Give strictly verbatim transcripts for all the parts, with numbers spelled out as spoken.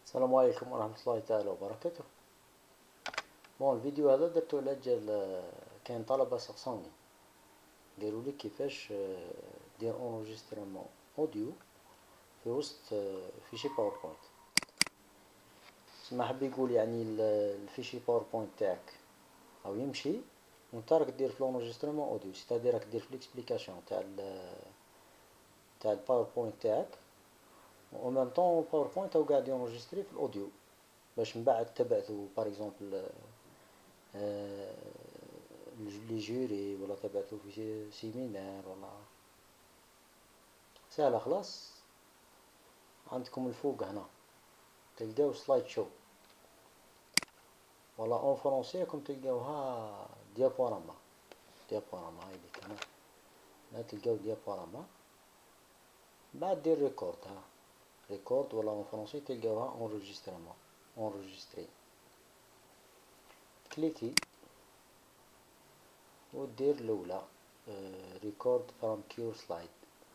السلام عليكم ورحمة الله تعالى وبركاته. بون الفيديو هذا درتو على جال كاين طلبة سقساوني قالوا لي كيفاش دير اونجسترمون اوديو في وسط فيشي باوربوينت. سما حب يقول يعني الفيشي باوربوينت تاعك او يمشي وانت راك دير في لونجسترمون اوديو، سيتادير راك دير في ليكسبليكاسيون تاع تاع الباوربوينت تاعك و ميم طون الباوربوينت هو قاعد يونجستري في الاوديو باش من بعد تبعثو باغ اكزومبل لي جوري ولا تبعثو في سيمينار ولا سهلة. خلاص عندكم الفوق هنا تلقاو سلايد شو ولا اون فرونسي راكم تلقاوها ديابوراما. ديابوراما هاي ديك هنا هنا تلقاو ديابوراما، بعد دير ريكورد. ها ريكورد ولا اون فرونسي تلقاوها اونجسترمون اونجستري. كليكي ودير الاولى ريكورد فروم كيور سلايد.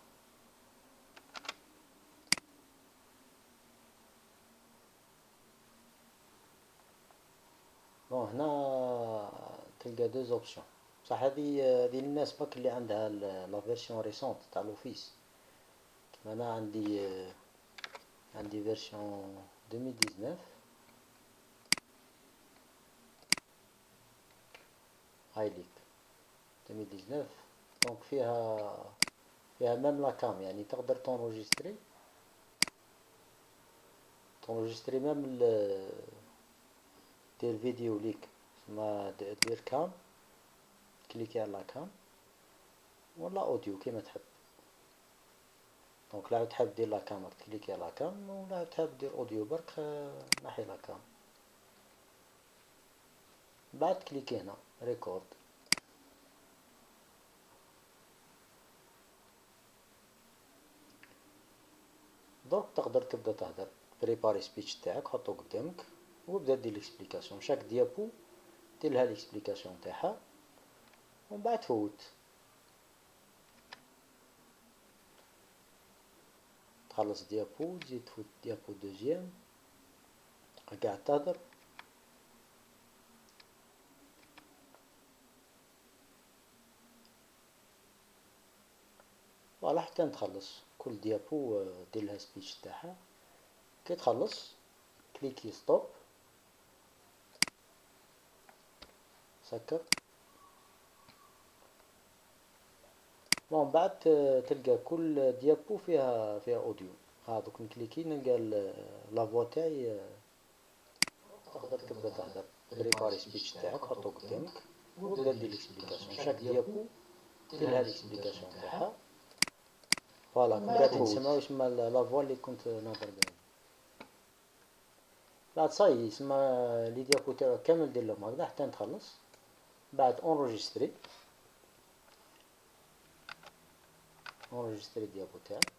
بون هنا تلقى دوز اوبسيون. بصح هذه هذه للناس باك اللي عندها لا فيرسيون ريسونت تاع لوفيس. انا عندي عندي فيرسيون ألفين وتسعطاش هاي ليك ألفين وتسعطاش. دونك فيها فيها ميم لا كام، يعني تقدر تونجستري تونجستري ميم دير فيديو ليك. ما دير كام كليكي على كام ولا اوديو كيما تحب. دونك لا تحب دير لا كام كليكي على كام، ولا تحب دير اوديو برك نحي لا كام. بعد كليكي هنا ريكورد. دونك تقدر تبدا تهدر. بريباري سبيتش تاعك حطو قدامك وابدا دير ليكسبليكاسيون. شاك ديابو دير لها ليكسبليكاسيون تاعها ومن بعد فوت. تخلص ديابو تزيد تفوت ديابو دوزيام قاعد تهدر. فوالا حتى نتخلص كل ديابو دير لها سبيتش تاعها. كي تخلص كليكي ستوب سكر. بون بعد تلقى كل ديابو فيها فيها اوديو. ها دوك نكليكي نلقى لا فوا تاعي. تقدر تبدا تهدر. بريباري سبيتش تاعك حطو قدامك وبدا دير ليكسبليكاسيون. شاك ديابو دير لها ليكسبليكاسيون تاعها. فوالا كون قاعدين تسمعو يسمى لا فوا اللي كنت نهضر بها. بعد صاي يسمى لي ديابو تاعك كامل دير لهم هكذا حتى نتخلص. بعد اونجستري اونجستري ديابو تاعك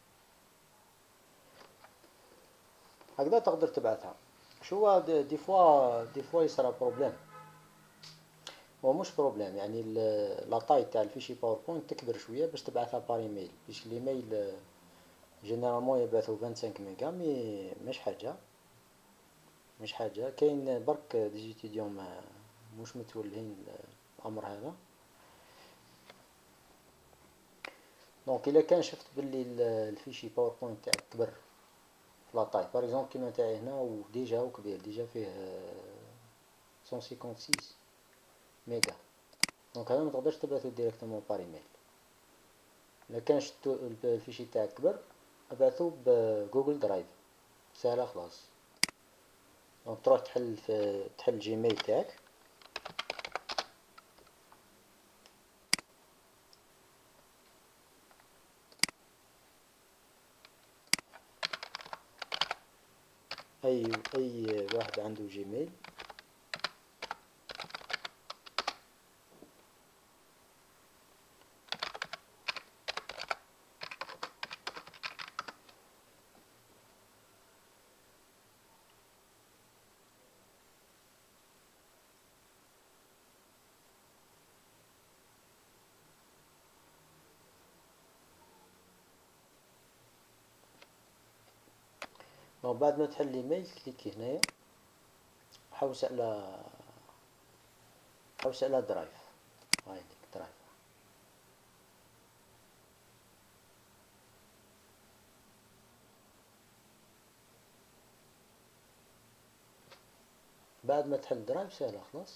هكذا تقدر تبعثها. شو دي فوا دي فوا يصرا بروبليم. هو مش بروبليم، يعني لا طاي تاع الفيشي باوربوينت تكبر شويه باش تبعثها بار ايميل، باش الايميل جينيرالمون يبعثوا خمسة وعشرين ميغا. مي مش حاجه مش حاجه كاين برك دي ستوديون مش متولهين الامر هذا. دونك الا كان شفت باللي الفيشي باوربوينت تاعك كبر في لا طاي، باغ اكزومبل كيما تاعي هنا وديجا هو كبير، ديجا فيه مية وستة وخمسين ميغا. دونك هذا ما تقدرش تبعثو ديريكتومون بار ايميل. الا كان شفتو الفيشي تاعك كبر ابعثو بجوجل درايف سهله خلاص. دونك تروح تحل في تحل جيميل تاعك. اي اي واحد عنده جيميل دونك بعد ما تحل الايميل كليكي هنايا، حوس على حوس على درايف، هاي ديك درايف. بعد ما تحل درايف سهلة خلاص،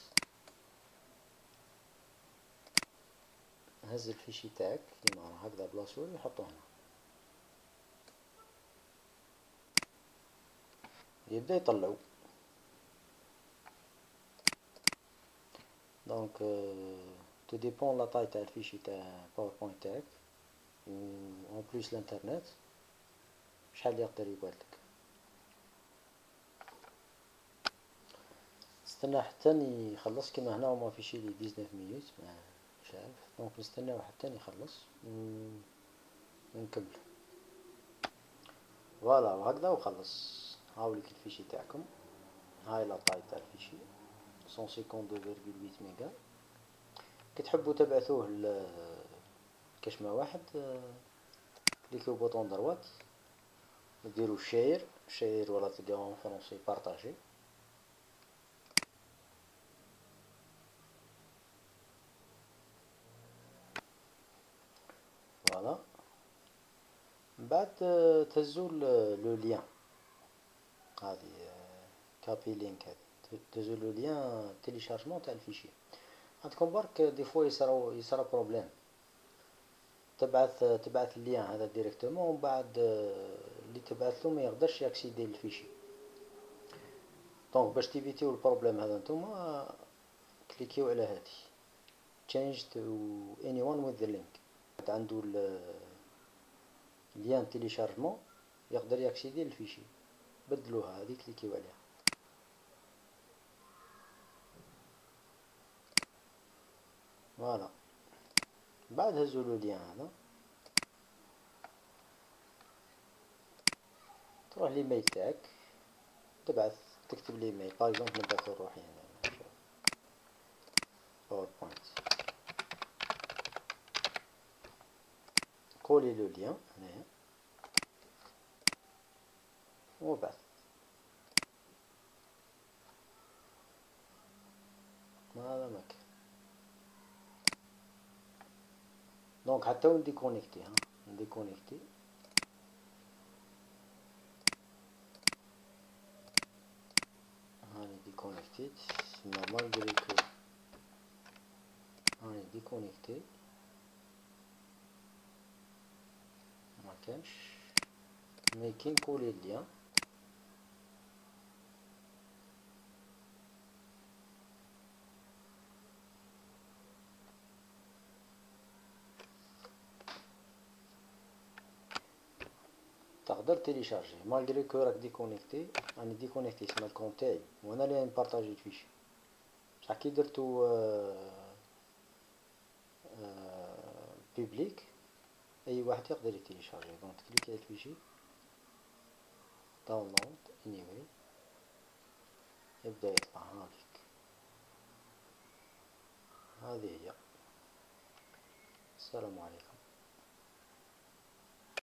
هز الفيشي تاعك كيما راه هكذا بلا سوري وحطو هنا، يبدا يطلعو. دونك تو ديبون لا طاي تاع الفيشي تاع باوربوينت تاعك، و اون بليس الانترنت شحال يقدر يقعدلك. نستنى حتى يخلص، كيما هنا هما فيشي لي ديزنيف مينوت مش عارف، دونك نستناو حتى يخلص ونكمل. فوالا وهكذا وخلص. هاوليك الفيشي تاعكم، هاي لا طاي تاع الفيشي مية وخمسة وخمسين فاصلة ثمانية ميجا. كي تحبوا تبعثوه لكشمة واحد، كليكيو بوطون دروات وديرو شير شير ولا تلقاو فرونسي بارطاجي. فوالا من بعد تهزو لو ليان، هادي كابي لينك، هادي تهزو لو ليان تيليشارجمون تاع الفيشي. عندكم برك دي فوا يصراو يصرا بروبليم، تبعث تبعث اللين هذا ديريكتومون ومن بعد اللي تبعث له ما يقدرش ياكسيدي للفيشي. دونك باش تيفيتيو البروبليم هذا نتوما كليكيو على هادي change to anyone with the link، عنده اللين تيليشارجمون يقدر ياكسيدي للفيشي، بدلوها هذه كليكيو عليها. فوالا بعد هزو لو لين هذا، تروح ليميل تاعك تبعث، تكتب ليميل باغ اكزومبل نبعثو لروحي هنا باوربوينت، كولي لو لين هنايا وبعث. هذا ماكان. دونك حتى وين ديكونيكتي، ها نديكونيكتي، هاني ديكونيكتيت سما مالغري كو هاني ديكونيكتي مكانش، مي كي نكولي اللين تقدر تيليشارجي مالغري كو راك ديكونيكتي. راني ديكونيكتي سما الكونت تاعي وانا اللي نبارطاجي الفيشي، بصح كي درتو بيبليك اي واحد يقدر يتيليشارجي. دونك تكليكي على الفيشي داونلود اني واي، يبدا يطلع هذيك، هذه هي. السلام عليكم.